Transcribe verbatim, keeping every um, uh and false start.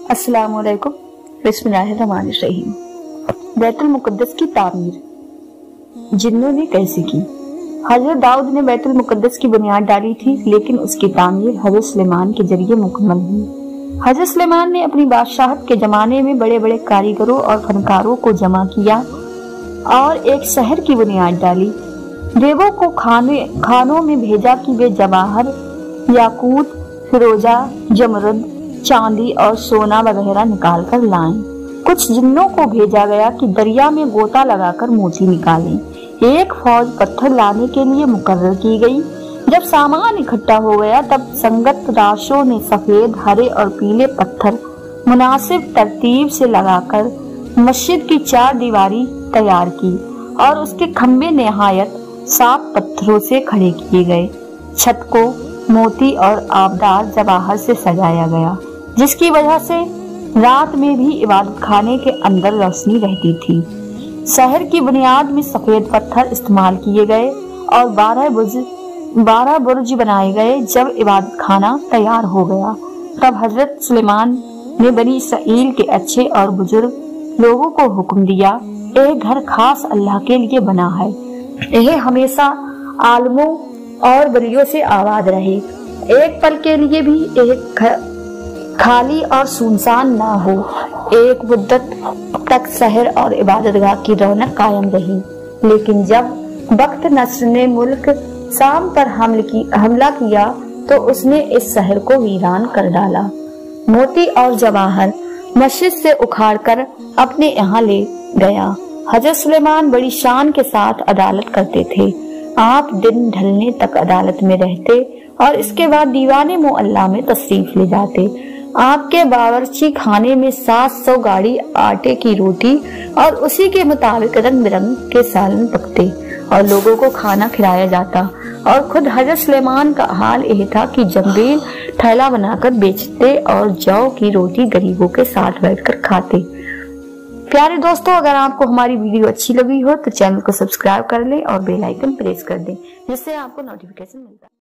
अस्सलाम वालेकुम, बिस्मिल्लाहिर्रहमानिर्रहीम। बैतुल मुक़द्दस की तामीर जिन्नों ने कैसे की? हजरत दाऊद ने बैतुल मुक़द्दस की बुनियाद डाली थी, लेकिन उसकी तामीर हजरत सुलेमान के जरिए मुकम्मल हुई। हजरत सुलेमान ने अपनी बादशाहत के जमाने में बड़े बड़े कारीगरों और फनकारों को जमा किया और एक शहर की बुनियाद डाली। देवों को खाने खानों में भेजा कि वे जवाहर, याकूत, फिरोजा, जमरद, चांदी और सोना वगैरह निकाल कर लाएं। कुछ जिन्नों को भेजा गया कि दरिया में गोता लगाकर मोती निकालें। एक फौज पत्थर लाने के लिए मुकर्रर की गई। जब सामान इकट्ठा हो गया तब संगत राशों ने सफेद, हरे और पीले पत्थर मुनासिब तरतीब से लगाकर मस्जिद की चार दीवारी तैयार की और उसके खम्भे नहायत साफ पत्थरों से खड़े किए गए। छत को मोती और आबदार जवाहर से सजाया गया, जिसकी वजह से रात में भी इबादत खाने के अंदर रोशनी रहती थी। शहर की बुनियाद में सफेद पत्थर इस्तेमाल किए गए और बारह बुर्ज बारह बुर्ज बनाए गए। जब इबादत खाना तैयार हो गया तब हजरत सुलेमान ने बनी इसराइल के अच्छे और बुजुर्ग लोगों को हुक्म दिया, यह घर खास अल्लाह के लिए बना है, यह हमेशा आलमों और बलियों से आबाद रहे। एक पल के लिए भी एक खाली और सुनसान ना हो। एक मुद्दत तक शहर और इबादतगाह की रौनक कायम रही, लेकिन जब बख्त नस्र ने मुल्क शाम पर हमल की, हमला किया तो उसने इस शहर को वीरान कर डाला। मोती और जवाहर मस्जिद से उखाड़कर अपने यहाँ ले गया। हजरत सुलेमान बड़ी शान के साथ अदालत करते थे। आप दिन ढलने तक अदालत में रहते और इसके बाद दीवाने मुअल्ला में तशरीफ ले जाते। आपके बावर्ची खाने में सात सौ गाड़ी आटे की रोटी और उसी के मुताबिक रंग बिरंग के सालन पकते और लोगों को खाना खिलाया जाता। और खुद हजरत सुलेमान का हाल यह था कि जंबील थैला बनाकर बेचते और जौ की रोटी गरीबों के साथ बैठकर खाते। प्यारे दोस्तों, अगर आपको हमारी वीडियो अच्छी लगी हो तो चैनल को सब्सक्राइब कर लें और बेल आइकन प्रेस कर दें, जिससे आपको नोटिफिकेशन मिलता है।